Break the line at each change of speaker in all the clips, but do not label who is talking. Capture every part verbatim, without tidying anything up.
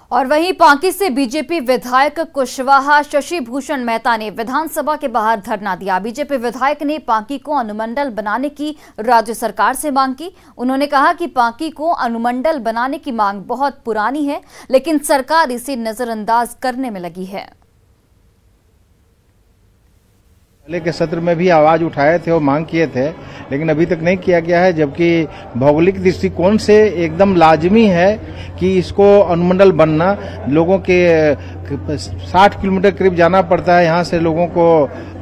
और वहीं पांकी से बीजेपी विधायक कुशवाहा शशि भूषण मेहता ने विधानसभा के बाहर धरना दिया। बीजेपी विधायक ने पांकी को अनुमंडल बनाने की राज्य सरकार से मांग की। उन्होंने कहा कि पांकी को अनुमंडल बनाने की मांग बहुत पुरानी है, लेकिन सरकार इसे नजरअंदाज करने में लगी है।
पहले के सत्र में भी आवाज उठाए थे और मांग किए थे, लेकिन अभी तक नहीं किया गया है, जबकि भौगोलिक दृष्टिकोण से एकदम लाजमी है कि इसको अनुमंडल बनना। लोगों के साठ किलोमीटर करीब जाना पड़ता है यहाँ से लोगों को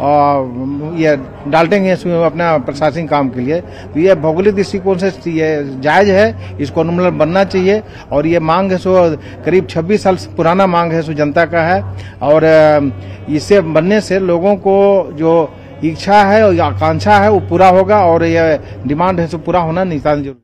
ये डालटेंगे अपना प्रशासनिक काम के लिए। तो ये भौगोलिक दृष्टिकोण से ये जायज है, इसको अनुमंडल बनना चाहिए। और ये मांग है सो करीब छब्बीस साल पुराना मांग है, सो जनता का है। और इससे बनने से लोगों को जो इच्छा है और आकांक्षा है वो पूरा होगा, और ये डिमांड है सो पूरा होना नितांत जरूरी।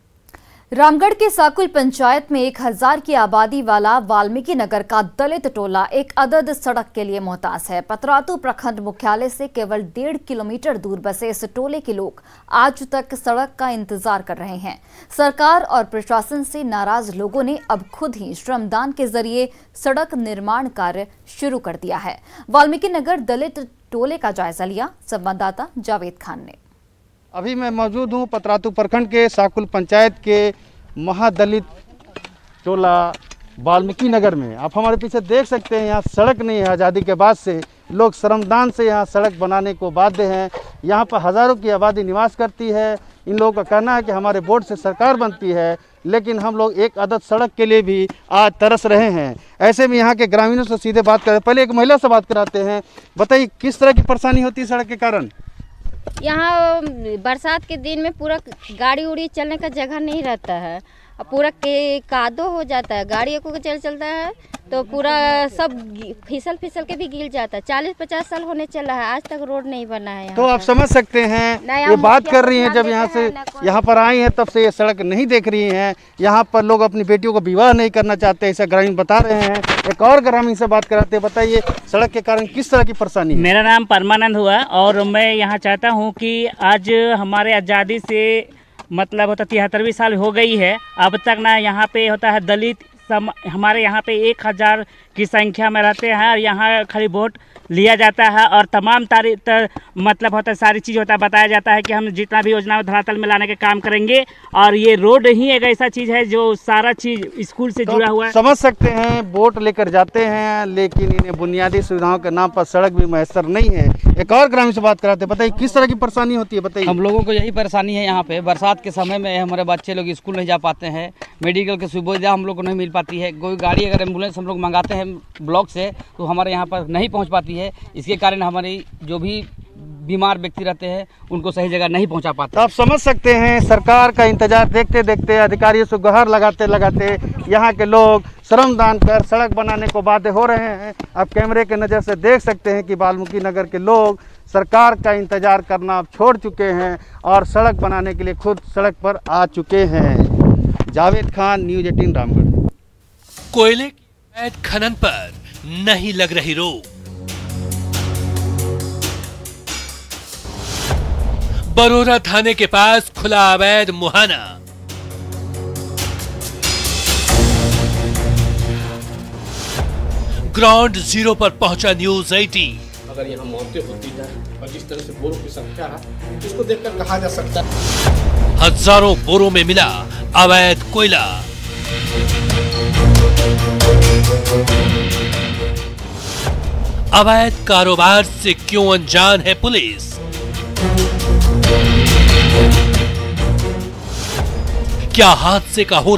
रामगढ़ के साकुल पंचायत में एक हजार की आबादी वाला वाल्मीकि नगर का दलित टोला एक अदद सड़क के लिए मोहताज है। पतरातू प्रखंड मुख्यालय से केवल डेढ़ किलोमीटर दूर बसे इस टोले के लोग आज तक सड़क का इंतजार कर रहे हैं। सरकार और प्रशासन से नाराज लोगों ने अब खुद ही श्रमदान के जरिए सड़क निर्माण कार्य शुरू कर दिया है। वाल्मीकि नगर दलित टोले का जायजा लिया संवाददाता जावेद खान ने।
अभी मैं मौजूद हूँ पतरातू प्रखंड के साकुल पंचायत के महादलित टोला वाल्मीकि नगर में। आप हमारे पीछे देख सकते हैं, यहाँ सड़क नहीं है। आज़ादी के बाद से लोग श्रमदान से यहाँ सड़क बनाने को बाध्य हैं। यहाँ पर हज़ारों की आबादी निवास करती है। इन लोगों का कहना है कि हमारे वोट से सरकार बनती है, लेकिन हम लोग एक अदद सड़क के लिए भी आज तरस रहे हैं। ऐसे में यहाँ के ग्रामीणों से सीधे बात करें। पहले एक महिला से बात कराते हैं। बताइए, किस तरह की परेशानी होती है सड़क के कारण?
यहाँ बरसात के दिन में पूरा गाड़ी उड़ी चलने का जगह नहीं रहता है, पूरा के कादो हो जाता है। गाड़ी को चल चलता है तो पूरा सब फिसल फिसल के भी गिर जाता है। चालीस पचास साल होने चला है, आज तक रोड नहीं बना है।
तो आप समझ सकते हैं, ये बात कर रही हैं जब यहाँ से यहाँ पर आई हैं तब से ये सड़क नहीं देख रही हैं। यहाँ पर लोग अपनी बेटियों को विवाह नहीं करना चाहते, ऐसा ग्रामीण बता रहे हैं। एक और ग्रामीण से बात कराते हैं। बताइए, सड़क के कारण किस तरह की परेशानी है?
मेरा नाम परमानंद हुआ और मैं यहाँ चाहता हूँ कि आज हमारे आज़ादी से मतलब होता तिहत्तरवीं साल हो गई है, अब तक ना यहाँ पे होता है दलित सम, हमारे यहाँ पे एक हज़ार की संख्या में रहते हैं और यहाँ खाली वोट लिया जाता है और तमाम तारीख तर, मतलब होता है सारी चीज़ होता है, बताया जाता है कि हम जितना भी योजना धरातल में लाने का काम करेंगे। और ये रोड ही एक ऐसा चीज़ है जो सारा चीज़ स्कूल से तो जुड़ा हुआ है।
समझ सकते हैं, वोट लेकर जाते हैं, लेकिन इन्हें बुनियादी सुविधाओं के नाम पर सड़क भी मैसर नहीं है। एक और ग्रामीण से बात कराते हैं। बताइए, किस तरह की परेशानी होती है? बताइए।
हम लोगों को यही परेशानी है। यहाँ पे बरसात के समय में हमारे बच्चे लोग स्कूल नहीं जा पाते हैं, मेडिकल की सुविधा हम लोग को नहीं मिल पाती है। कोई गाड़ी अगर एम्बुलेंस हम लोग मंगाते हैं ब्लॉक से तो हमारे यहाँ पर नहीं पहुँच पाती है। इसके कारण हमारी जो भी बीमार व्यक्ति रहते हैं उनको सही जगह नहीं पहुंचा पाते।
आप समझ सकते हैं, सरकार का इंतजार देखते देखते, अधिकारियों से गुहार लगाते लगाते यहाँ के लोग श्रमदान कर सड़क बनाने को बाध्य हो रहे हैं। आप कैमरे के नज़र से देख सकते हैं कि वाल्मीकि नगर के लोग सरकार का इंतजार करना अब छोड़ चुके हैं और सड़क बनाने के लिए खुद सड़क पर आ चुके हैं। जावेद खान, न्यूज़ अठारह रामगढ़।
कोयले की अवैध खनन पर नहीं लग रही रोक। बरोरा थाने के पास खुला अवैध मुहाना। ग्राउंड जीरो पर पहुंचा न्यूज अठारह।
अगर यहाँ मौतें होती है और जिस तरह से बोरों की संख्या है, इसको देखकर कहा जा सकता है
हजारों बोरों में मिला अवैध कोयला। अवैध कारोबार से क्यों अनजान है पुलिस? क्या हादसे का हो